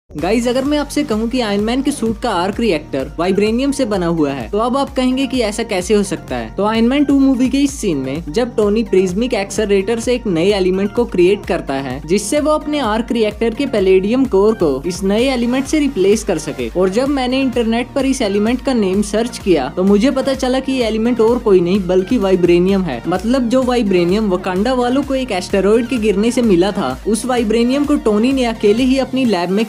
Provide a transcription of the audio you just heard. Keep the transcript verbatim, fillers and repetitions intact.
Guys अगर मैं आपसे कहूँ कि आयरन मैन के सूट का आर्क रिएक्टर वाइब्रेनियम से बना हुआ है तो अब आप कहेंगे कि ऐसा कैसे हो सकता है। तो आयरन मैन टू मूवी के इस सीन में जब टोनी प्रिज्मिक एक्सेलरेटर से एक नए एलिमेंट को क्रिएट करता है जिससे वो अपने आर्क रिएक्टर के पैलेडियम कोर को इस नए एलिमेंट से रिप्लेस कर सके, और जब मैंने इंटरनेट पर इस एलिमेंट का नेम सर्च किया तो मुझे पता चला कि ये एलिमेंट और कोई नहीं बल्कि वाइब्रेनियम है। मतलब जो वाइब्रेनियम वकांडा वालों को एक एस्टेरॉइड के गिरने से मिला था, उस वाइब्रेनियम को टोनी ने अकेले ही अपनी लैब में